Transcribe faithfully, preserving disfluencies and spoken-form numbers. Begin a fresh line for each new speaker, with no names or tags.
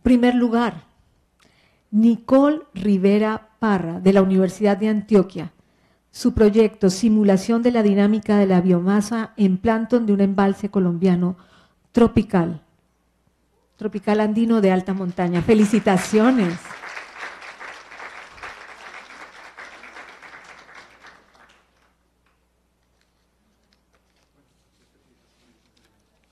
Primer lugar, Nicole Rivera Parra, de la Universidad de Antioquia. Su proyecto, simulación de la dinámica de la biomasa en plancton de un embalse colombiano tropical, tropical andino de alta montaña. ¡Felicitaciones!